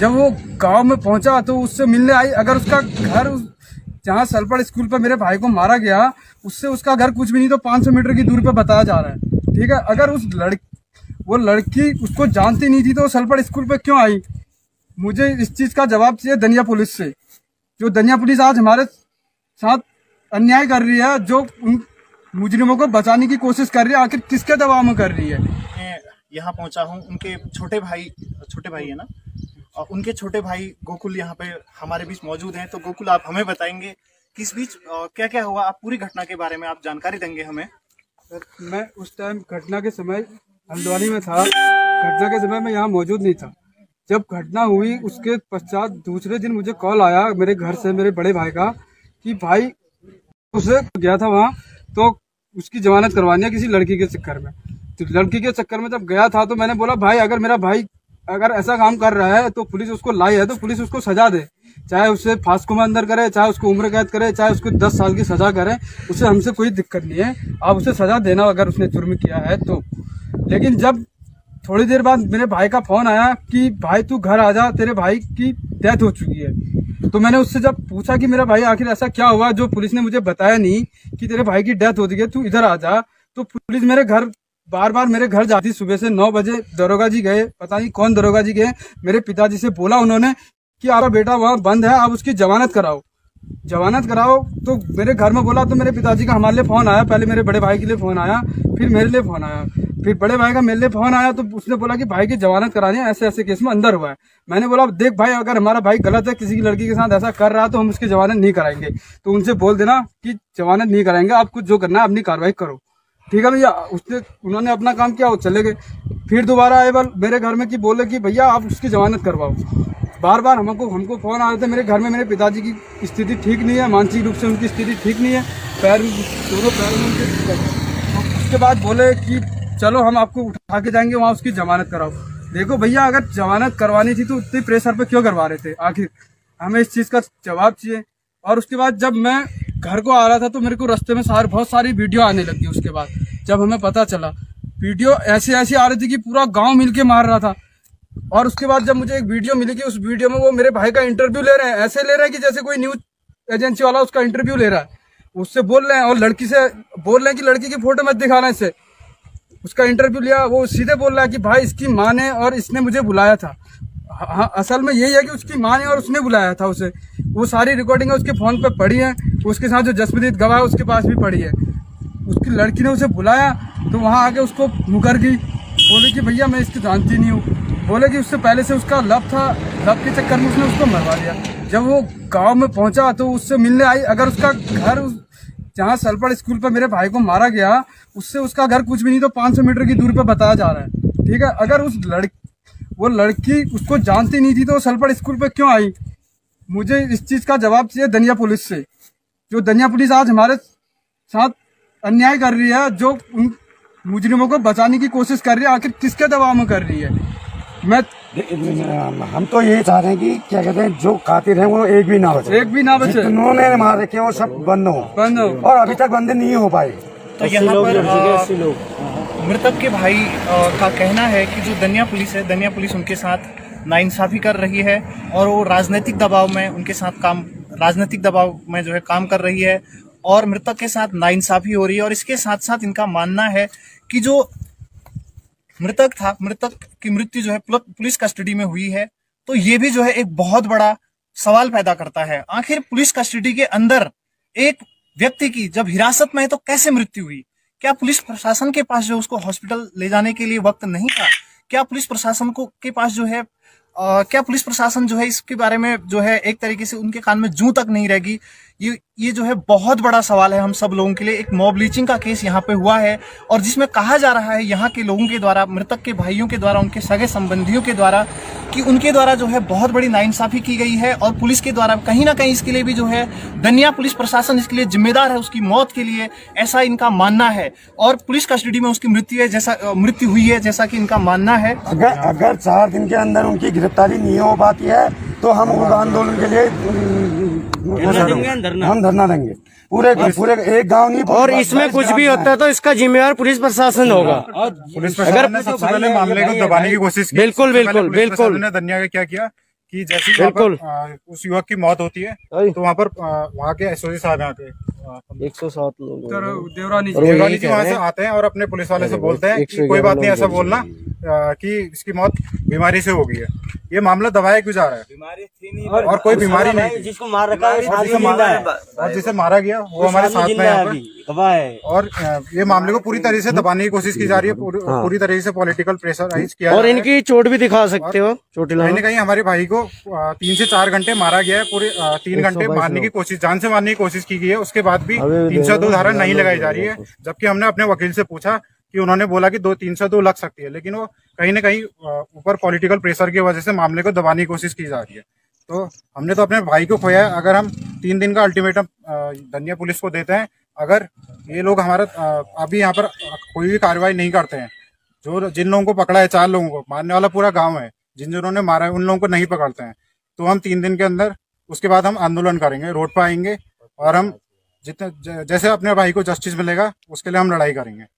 जब वो गांव में पहुंचा तो उससे मिलने आई। अगर उसका घर जहाँ सलपड़ स्कूल पर मेरे भाई को मारा गया उससे उसका घर कुछ भी नहीं तो 500 मीटर की दूरी पर बताया जा रहा है, ठीक है। अगर वो लड़की उसको जानती नहीं थी तो सलपड़ स्कूल पर क्यों आई? मुझे इस चीज का जवाब चाहिए दनिया पुलिस से। जो दनिया पुलिस आज हमारे साथ अन्याय कर रही है, जो उन मुजरिमों को बचाने की कोशिश कर रही है, आखिर किसके दबाव में कर रही है? मैं यहाँ पहुंचा हूँ, उनके छोटे भाई है ना, और उनके छोटे भाई गोकुल यहाँ पे हमारे बीच मौजूद हैं। तो गोकुल, आप हमें बताएंगे कि इस बीच क्या क्या हुआ, आप पूरी घटना के बारे में आप जानकारी देंगे हमें। सर, मैं उस टाइम घटना के समय हल्द्वानी में था। घटना के समय मैं यहाँ मौजूद नहीं था। जब घटना हुई उसके पश्चात दूसरे दिन मुझे कॉल आया मेरे घर से, मेरे बड़े भाई का, कि भाई उसे गया था वहाँ तो उसकी जमानत करवानी है किसी लड़की के चक्कर में। तो लड़की के चक्कर में जब गया था तो मैंने बोला भाई अगर मेरा भाई अगर ऐसा काम कर रहा है तो पुलिस उसको लाई है तो पुलिस उसको सजा दे, चाहे उसे फांसकों में अंदर करे, चाहे उसको उम्र कैद करे, चाहे उसको 10 साल की सजा करे, उससे हमसे कोई दिक्कत नहीं है। आप उसे सजा देना अगर उसने जुर्म किया है तो। लेकिन जब थोड़ी देर बाद मेरे भाई का फोन आया कि भाई तू घर आ जा, तेरे भाई की डेथ हो चुकी है। तो मैंने उससे जब पूछा कि मेरा भाई आखिर ऐसा क्या हुआ जो पुलिस ने मुझे बताया नहीं कि तेरे भाई की डेथ हो गई है, तू इधर आ जा। तो पुलिस मेरे घर बार बार मेरे घर जाती। सुबह से 9 बजे दरोगा जी गए, पता नहीं कौन दरोगा जी गए, मेरे पिताजी से बोला उन्होंने कि आपका बेटा वहाँ बंद है, आप उसकी जमानत कराओ। तो मेरे घर में बोला तो मेरे पिताजी का हमारे लिए फोन आया। पहले मेरे बड़े भाई के लिए फोन आया, फिर मेरे लिए फोन आया, फिर बड़े भाई का मेरे लिए फोन आया। तो उसने बोला कि भाई की जमानत करानी है, ऐसे ऐसे केस में अंदर हुआ है। मैंने बोला देख भाई, अगर हमारा भाई गलत है, किसी की लड़की के साथ ऐसा कर रहा है तो हम उसकी जमानत नहीं कराएंगे। तो उनसे बोल देना कि जमानत नहीं कराएंगे, आप कुछ जो करना है अपनी कार्रवाई करो, ठीक है भैया। उन्होंने अपना काम किया, वो चले गए। फिर दोबारा आए मेरे घर में कि बोले कि भैया आप उसकी जमानत करवाओ। बार बार हमको फोन आ रहे थे। मेरे घर में मेरे पिताजी की स्थिति ठीक नहीं है, मानसिक रूप से उनकी स्थिति ठीक नहीं है, दोनों पैर में उनके दिक्कत है। तो उसके बाद बोले कि चलो हम आपको उठा के जाएंगे, वहाँ उसकी जमानत कराओ। देखो भैया, अगर जमानत करवानी थी तो उतनी प्रेशर पे क्यों करवा रहे थे? आखिर हमें इस चीज़ का जवाब चाहिए। और उसके बाद जब मैं घर को आ रहा था तो मेरे को रास्ते में बहुत सारी वीडियो आने लगी। उसके बाद जब हमें पता चला, वीडियो ऐसी आ रही थी कि पूरा गांव मिलके मार रहा था। और उसके बाद जब मुझे एक वीडियो मिली कि उस वीडियो में वो मेरे भाई का इंटरव्यू ले रहे हैं, ऐसे ले रहे हैं कि जैसे कोई न्यूज एजेंसी वाला उसका इंटरव्यू ले रहा है, उससे बोल रहे हैं। और लड़की से बोल रहे हैं कि लड़की की फोटो मत दिखाना, इससे उसका इंटरव्यू लिया। वो सीधे बोल रहा है कि भाई इसकी माँ ने और इसने मुझे बुलाया था। हाँ, असल में यही है कि उसकी माँ ने और उसने बुलाया था उसे। वो सारी रिकॉर्डिंग उसके फोन पे पड़ी है, उसके साथ जो जसप्रीत गवाह है उसके पास भी पड़ी है। उसकी लड़की ने उसे बुलाया तो वहाँ आके उसको मुकर गई, बोले कि भैया मैं इसको जानती नहीं हूँ। बोले कि उससे पहले से उसका लव था, लव के चक्कर में उसने उसको मरवा दिया। जब वो गांव में पहुंचा तो उससे मिलने आई। अगर उसका घर जहाँ सलपड़ स्कूल पर मेरे भाई को मारा गया उससे उसका घर कुछ भी नहीं तो 500 मीटर की दूरी पर बताया जा रहा है, ठीक है। अगर वो लड़की उसको जानती नहीं थी तो सलपड़ स्कूल पर क्यों आई? मुझे इस चीज का जवाब चाहिए दनिया पुलिस से। जो दनिया पुलिस आज हमारे साथ अन्याय कर रही है, जो उन मुजरिमों को बचाने की कोशिश कर रही है, आखिर किसके दबाव में कर रही है? हम तो यही चाह रहे हैं कि क्या कहते हैं, जो कातिल हैं वो एक भी ना बचे। उन्होंने मार रखे वो सब बंद हो, और अभी तक बंद नहीं हो पाए। तो यहाँ पर मृतक के भाई का कहना है कि जो दनिया पुलिस है, दनिया पुलिस उनके साथ नाइंसाफी कर रही है और वो राजनीतिक दबाव में उनके साथ राजनीतिक दबाव में जो है काम कर रही है और मृतक के साथ नाइंसाफी हो रही है। और इसके साथ साथ इनका मानना है कि जो मृतक था, मृतक की मृत्यु जो है पुलिस कस्टडी में हुई है, तो ये भी जो है एक बहुत बड़ा सवाल पैदा करता है। आखिर पुलिस कस्टडी के अंदर एक व्यक्ति की जब हिरासत में है तो कैसे मृत्यु हुई? क्या पुलिस प्रशासन के पास जो उसको हॉस्पिटल ले जाने के लिए वक्त नहीं था? क्या पुलिस प्रशासन के पास जो है क्या पुलिस प्रशासन जो है इसके बारे में जो है एक तरीके से उनके कान में जूं तक नहीं रहेगी? ये जो है बहुत बड़ा सवाल है हम सब लोगों के लिए। एक मॉब लीचिंग का केस यहाँ पे हुआ है और जिसमें कहा जा रहा है यहाँ के लोगों के द्वारा, मृतक के भाइयों के द्वारा, उनके सगे संबंधियों के द्वारा, कि उनके द्वारा जो है बहुत बड़ी नाइंसाफी की गई है और पुलिस के द्वारा कहीं ना कहीं इसके लिए भी जो है दनिया पुलिस प्रशासन इसके लिए जिम्मेदार है, उसकी मौत के लिए, ऐसा इनका मानना है। और पुलिस कस्टडी में उसकी मृत्यु हुई है जैसा कि इनका मानना है। अगर 4 दिन के अंदर उनकी गिरफ्तारी नहीं हो पाती है तो हम उग्र आंदोलन के लिए हम धरना देंगे, पूरे एक गांव नहीं। और इसमें कुछ भी होता है तो इसका जिम्मेवार पुलिस प्रशासन होगा। पुलिस प्रशासन ने सबसे पहले मामले को दबाने की कोशिश की। बिल्कुल। ने दनिया का क्या किया कि जैसे ही वहाँ पर उस युवक की मौत होती है तो वहाँ पर वहाँ के एसओजी साहब यहाँ के 107 लोग देवरानी जी वहाँ से आते हैं और अपने पुलिस वाले से बोलते हैं कि कोई बात नहीं ऐसा बोलना कि इसकी मौत बीमारी से हो गई है। ये मामला दबाया क्यों जा रहा है? बीमारी थी नहीं और कोई बीमारी नहीं, जिसको मार रखा है और जिसे मारा गया वो हमारे साथ में है। और ये मामले को पूरी तरह से दबाने की कोशिश की जा रही है, पूरी तरीके से पॉलिटिकल प्रेशराइज किया और इनकी चोट भी दिखा सकते हो, चोटिल कहीं न कहीं हमारे भाई को 3 से 4 घंटे मारा गया है। पूरे 3 घंटे मारने की कोशिश, जान से मारने की कोशिश की गई है। उसके बाद भी 302 धारा नहीं लगाई जा रही है, जबकि हमने अपने वकील से पूछा कि उन्होंने बोला कि 302 लग सकती है, लेकिन वो कहीं न कहीं ऊपर पॉलिटिकल प्रेशर की वजह से मामले को दबाने की कोशिश की जा रही है। तो हमने तो अपने भाई को खोया है। अगर हम 3 दिन का अल्टीमेटम धनिया पुलिस को देते हैं, अगर ये लोग हमारा अभी यहाँ पर कोई भी कार्रवाई नहीं करते हैं, जिन लोगों को पकड़ा है 4 लोगों को, मारने वाला पूरा गाँव है, जिन्होंने मारा है उन लोगों को नहीं पकड़ते हैं, तो हम 3 दिन के अंदर उसके बाद हम आंदोलन करेंगे, रोड पर आएंगे और हम जितने जैसे अपने भाई को जस्टिस मिलेगा उसके लिए हम लड़ाई करेंगे।